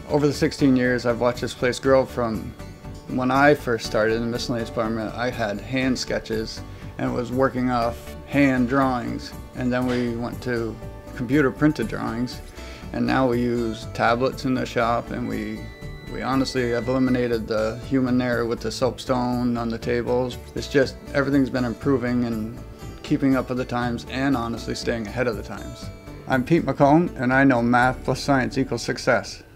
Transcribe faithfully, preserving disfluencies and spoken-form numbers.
Over the sixteen years, I've watched this place grow. From when I first started in the miscellaneous department, I had hand sketches and was working off hand drawings. And then we went to computer printed drawings. And now we use tablets in the shop, and we we honestly have eliminated the human error with the soapstone on the tables. It's just everything's been improving and keeping up with the times, and honestly staying ahead of the times. I'm Pete McComb, and I know math plus science equals success.